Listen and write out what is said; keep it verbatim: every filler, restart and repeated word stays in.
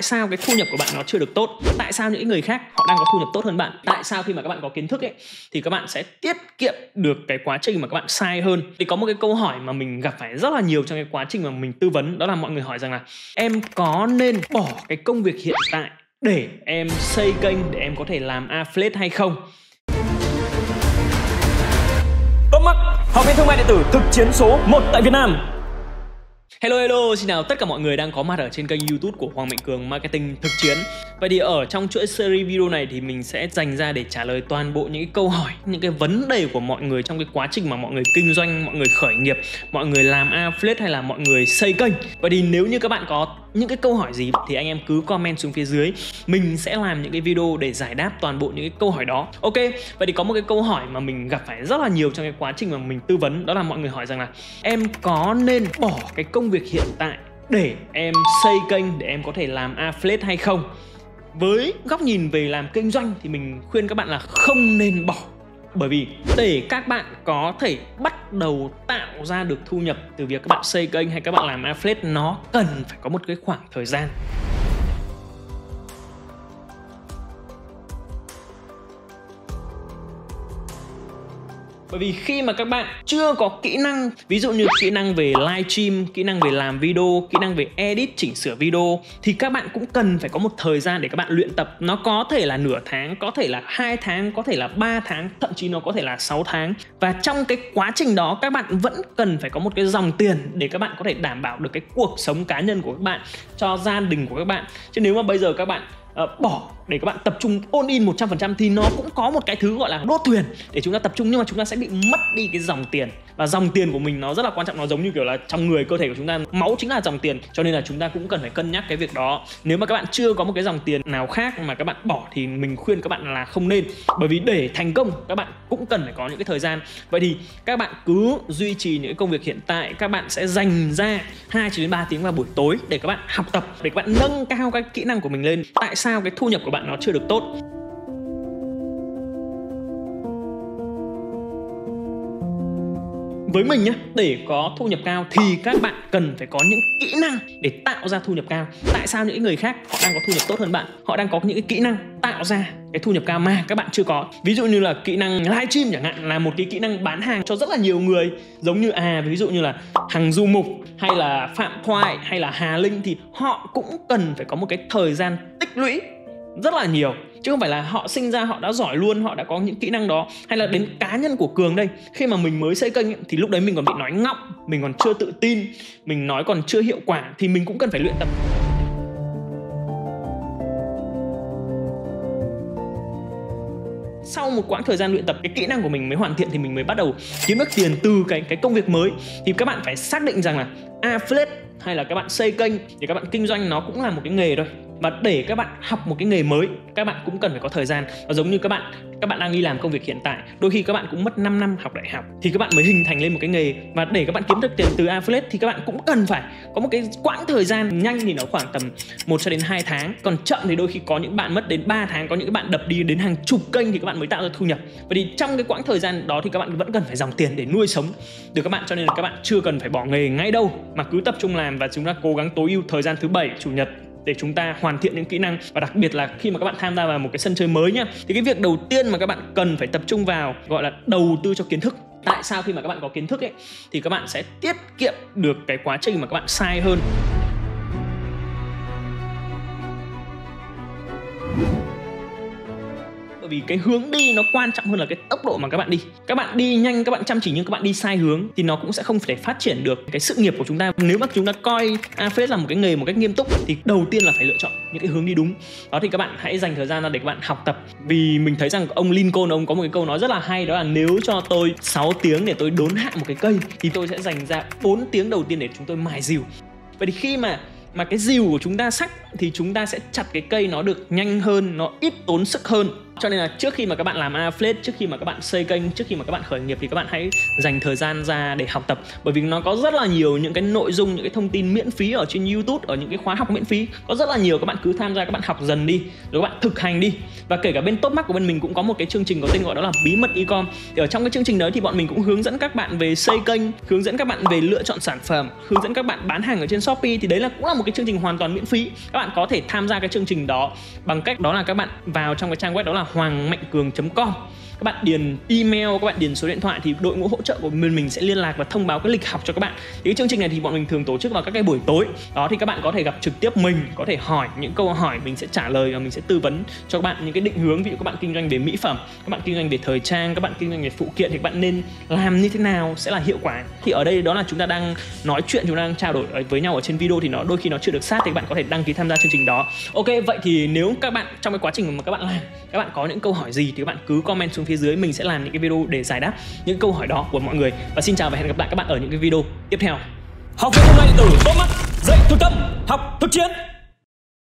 sao cái thu nhập của bạn nó chưa được tốt? Tại sao những người khác họ đang có thu nhập tốt hơn bạn? Tại sao khi mà các bạn có kiến thức ấy thì các bạn sẽ tiết kiệm được cái quá trình mà các bạn sai hơn? Thì có một cái câu hỏi mà mình gặp phải rất là nhiều trong cái quá trình mà mình tư vấn, đó là mọi người hỏi rằng là em có nên bỏ cái công việc hiện tại để em xây kênh, để em có thể làm affiliate hay không? Top Mark, học viên thương mại điện tử thực chiến số một tại Việt Nam. Hello hello, xin chào tất cả mọi người đang có mặt ở trên kênh YouTube của Hoàng Mạnh Cường Marketing thực chiến. Vậy thì ở trong chuỗi series video này thì mình sẽ dành ra để trả lời toàn bộ những cái câu hỏi, những cái vấn đề của mọi người trong cái quá trình mà mọi người kinh doanh, mọi người khởi nghiệp, mọi người làm affiliate hay là mọi người xây kênh. Vậy thì nếu như các bạn có những cái câu hỏi gì thì anh em cứ comment xuống phía dưới, mình sẽ làm những cái video để giải đáp toàn bộ những cái câu hỏi đó. Ok, vậy thì có một cái câu hỏi mà mình gặp phải rất là nhiều trong cái quá trình mà mình tư vấn, đó là mọi người hỏi rằng là em có nên bỏ cái công việc hiện tại để em xây kênh, để em có thể làm affiliate hay không? Với góc nhìn về làm kinh doanh thì mình khuyên các bạn là không nên bỏ. Bởi vì để các bạn có thể bắt đầu tạo ra được thu nhập từ việc các bạn xây kênh hay các bạn làm affiliate, nó cần phải có một cái khoảng thời gian. Bởi vì khi mà các bạn chưa có kỹ năng, ví dụ như kỹ năng về livestream, kỹ năng về làm video, kỹ năng về edit, chỉnh sửa video, thì các bạn cũng cần phải có một thời gian để các bạn luyện tập. Nó có thể là nửa tháng, có thể là hai tháng, có thể là ba tháng, thậm chí nó có thể là sáu tháng. Và trong cái quá trình đó các bạn vẫn cần phải có một cái dòng tiền để các bạn có thể đảm bảo được cái cuộc sống cá nhân của các bạn, cho gia đình của các bạn. Chứ nếu mà bây giờ các bạn Uh, bỏ để các bạn tập trung all in một trăm phần trăm thì nó cũng có một cái thứ gọi là đốt thuyền để chúng ta tập trung, nhưng mà chúng ta sẽ bị mất đi cái dòng tiền. Và dòng tiền của mình nó rất là quan trọng, nó giống như kiểu là trong người cơ thể của chúng ta, máu chính là dòng tiền, cho nên là chúng ta cũng cần phải cân nhắc cái việc đó. Nếu mà các bạn chưa có một cái dòng tiền nào khác mà các bạn bỏ thì mình khuyên các bạn là không nên, bởi vì để thành công các bạn cũng cần phải có những cái thời gian. Vậy thì các bạn cứ duy trì những cái công việc hiện tại, các bạn sẽ dành ra hai đến ba tiếng vào buổi tối để các bạn học tập, để các bạn nâng cao cái kỹ năng của mình lên. Tại sao cái thu nhập của bạn nó chưa được tốt? Với mình nhé, để có thu nhập cao thì các bạn cần phải có những kỹ năng để tạo ra thu nhập cao. Tại sao những người khác họ đang có thu nhập tốt hơn bạn? Họ đang có những cái kỹ năng tạo ra cái thu nhập cao mà các bạn chưa có. Ví dụ như là kỹ năng livestream chẳng hạn, là một cái kỹ năng bán hàng cho rất là nhiều người. Giống như à ví dụ như là Hằng Du Mục hay là Phạm Thoại hay là Hà Linh, thì họ cũng cần phải có một cái thời gian tích lũy rất là nhiều, chứ không phải là họ sinh ra họ đã giỏi luôn, họ đã có những kỹ năng đó. Hay là đến cá nhân của Cường đây, khi mà mình mới xây kênh ấy, thì lúc đấy mình còn bị nói ngọng, mình còn chưa tự tin, mình nói còn chưa hiệu quả, thì mình cũng cần phải luyện tập. Sau một quãng thời gian luyện tập, cái kỹ năng của mình mới hoàn thiện thì mình mới bắt đầu kiếm được tiền từ cái cái công việc mới. Thì các bạn phải xác định rằng là affiliate hay là các bạn xây kênh thì các bạn kinh doanh nó cũng là một cái nghề thôi. Và để các bạn học một cái nghề mới, các bạn cũng cần phải có thời gian. Và giống như các bạn các bạn đang đi làm công việc hiện tại, đôi khi các bạn cũng mất năm năm học đại học thì các bạn mới hình thành lên một cái nghề. Và để các bạn kiếm được tiền từ affiliate thì các bạn cũng cần phải có một cái quãng thời gian. Nhanh thì nó khoảng tầm một cho đến hai tháng, còn chậm thì đôi khi có những bạn mất đến ba tháng, có những bạn đập đi đến hàng chục kênh thì các bạn mới tạo ra thu nhập. Vậy thì trong cái quãng thời gian đó thì các bạn vẫn cần phải dòng tiền để nuôi sống được các bạn, cho nên là các bạn chưa cần phải bỏ nghề ngay đâu, mà cứ tập trung làm và chúng ta cố gắng tối ưu thời gian thứ bảy, chủ nhật để chúng ta hoàn thiện những kỹ năng. Và đặc biệt là khi mà các bạn tham gia vào một cái sân chơi mới nhá, thì cái việc đầu tiên mà các bạn cần phải tập trung vào gọi là đầu tư cho kiến thức. Tại sao khi mà các bạn có kiến thức ấy thì các bạn sẽ tiết kiệm được cái quá trình mà các bạn sai hơn. Bởi vì cái hướng đi nó quan trọng hơn là cái tốc độ mà các bạn đi. Các bạn đi nhanh, các bạn chăm chỉ nhưng các bạn đi sai hướng thì nó cũng sẽ không thể phát triển được cái sự nghiệp của chúng ta. Nếu mà chúng ta coi affiliate là một cái nghề một cách nghiêm túc thì đầu tiên là phải lựa chọn những cái hướng đi đúng. Đó thì các bạn hãy dành thời gian ra để các bạn học tập. Vì mình thấy rằng ông Lincoln ông có một cái câu nói rất là hay, đó là nếu cho tôi sáu tiếng để tôi đốn hạ một cái cây thì tôi sẽ dành ra bốn tiếng đầu tiên để chúng tôi mài rìu. Vậy thì khi mà mà cái rìu của chúng ta sắc thì chúng ta sẽ chặt cái cây nó được nhanh hơn, nó ít tốn sức hơn. Cho nên là trước khi mà các bạn làm affiliate, trước khi mà các bạn xây kênh, trước khi mà các bạn khởi nghiệp thì các bạn hãy dành thời gian ra để học tập. Bởi vì nó có rất là nhiều những cái nội dung, những cái thông tin miễn phí ở trên YouTube, ở những cái khóa học miễn phí. Có rất là nhiều, các bạn cứ tham gia, các bạn học dần đi, rồi các bạn thực hành đi. Và kể cả bên Topmark của bên mình cũng có một cái chương trình có tên gọi đó là bí mật e-com. Thì ở trong cái chương trình đấy thì bọn mình cũng hướng dẫn các bạn về xây kênh, hướng dẫn các bạn về lựa chọn sản phẩm, hướng dẫn các bạn bán hàng ở trên Shopee. Thì đấy là cũng là một cái chương trình hoàn toàn miễn phí. Các bạn có thể tham gia cái chương trình đó bằng cách đó là các bạn vào trong cái trang web đó là hoàng mạnh cường chấm com. Các bạn điền email, các bạn điền số điện thoại thì đội ngũ hỗ trợ của mình mình sẽ liên lạc và thông báo cái lịch học cho các bạn. Thì cái chương trình này thì bọn mình thường tổ chức vào các cái buổi tối. Đó thì các bạn có thể gặp trực tiếp mình, có thể hỏi những câu hỏi, mình sẽ trả lời và mình sẽ tư vấn cho các bạn những cái định hướng. Ví dụ các bạn kinh doanh về mỹ phẩm, các bạn kinh doanh về thời trang, các bạn kinh doanh về phụ kiện thì các bạn nên làm như thế nào sẽ là hiệu quả. Thì ở đây đó là chúng ta đang nói chuyện, chúng ta đang trao đổi với nhau ở trên video thì nó đôi khi nó chưa được sát, thì các bạn có thể đăng ký tham gia chương trình đó. Ok, vậy thì nếu các bạn trong cái quá trình mà các bạn làm, các bạn có những câu hỏi gì thì các bạn cứ comment xuống phía dưới, mình sẽ làm những cái video để giải đáp những câu hỏi đó của mọi người. Và xin chào và hẹn gặp lại các bạn ở những cái video tiếp theo. Học viện online điện tử Topmark, dạy thực tâm, học thực chiến.